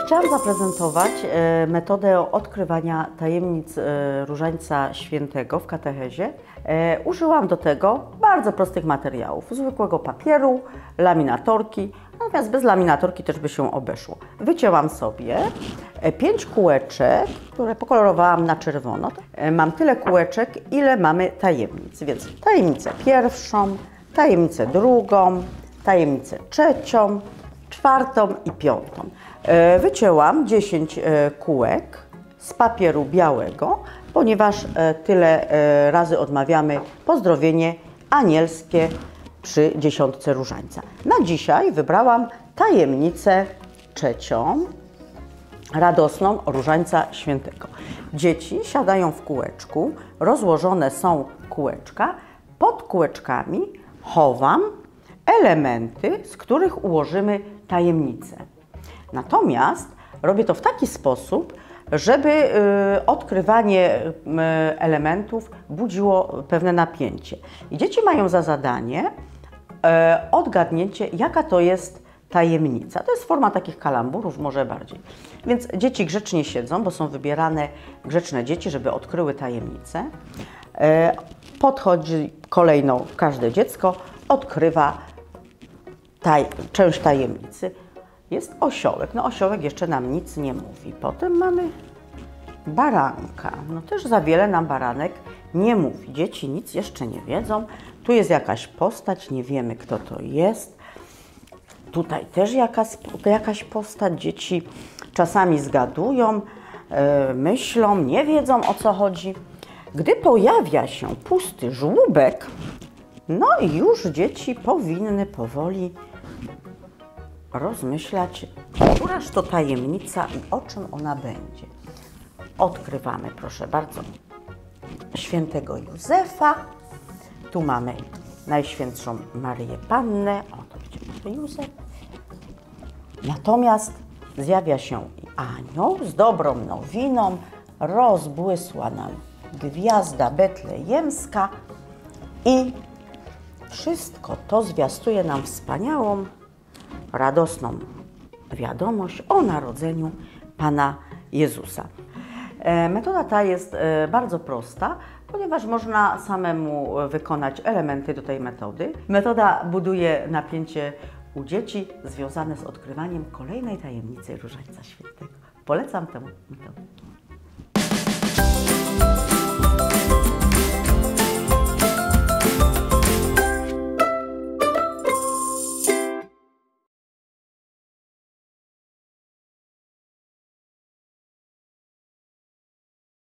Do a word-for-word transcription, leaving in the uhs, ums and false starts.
Chciałam zaprezentować metodę odkrywania tajemnic Różańca Świętego w katechezie. Użyłam do tego bardzo prostych materiałów, zwykłego papieru, laminatorki, natomiast bez laminatorki też by się obeszło. Wycięłam sobie pięć kółeczek, które pokolorowałam na czerwono. Mam tyle kółeczek, ile mamy tajemnic, więc tajemnicę pierwszą, tajemnicę drugą, tajemnicę trzecią, czwartą i piątą. Wycięłam dziesięć kółek z papieru białego, ponieważ tyle razy odmawiamy pozdrowienie anielskie przy dziesiątce Różańca. Na dzisiaj wybrałam tajemnicę trzecią, radosną Różańca Świętego. Dzieci siadają w kółeczku, rozłożone są kółeczka, pod kółeczkami chowam elementy, z których ułożymy tajemnicę. Natomiast robię to w taki sposób, żeby y, odkrywanie y, elementów budziło pewne napięcie. I dzieci mają za zadanie y, odgadnięcie, jaka to jest tajemnica. To jest forma takich kalamburów, może bardziej. Więc dzieci grzecznie siedzą, bo są wybierane grzeczne dzieci, żeby odkryły tajemnicę. Y, podchodzi kolejno każde dziecko, odkrywa taj, część tajemnicy. Jest osiołek. No osiołek jeszcze nam nic nie mówi. Potem mamy baranka. No też za wiele nam baranek nie mówi. Dzieci nic jeszcze nie wiedzą. Tu jest jakaś postać, nie wiemy, kto to jest. Tutaj też jakaś, jakaś postać. Dzieci czasami zgadują, yy, myślą, nie wiedzą, o co chodzi. Gdy pojawia się pusty żłóbek, no i już dzieci powinny powoli rozmyślać, któraż to tajemnica i o czym ona będzie. Odkrywamy, proszę bardzo, świętego Józefa. Tu mamy Najświętszą Maryję Pannę. O, to będzie może Józef. Natomiast zjawia się i anioł z dobrą nowiną. Rozbłysła nam gwiazda betlejemska i wszystko to zwiastuje nam wspaniałą, radosną wiadomość o narodzeniu Pana Jezusa. Metoda ta jest bardzo prosta, ponieważ można samemu wykonać elementy do tej metody. Metoda buduje napięcie u dzieci związane z odkrywaniem kolejnej tajemnicy Różańca Świętego. Polecam tę metodę.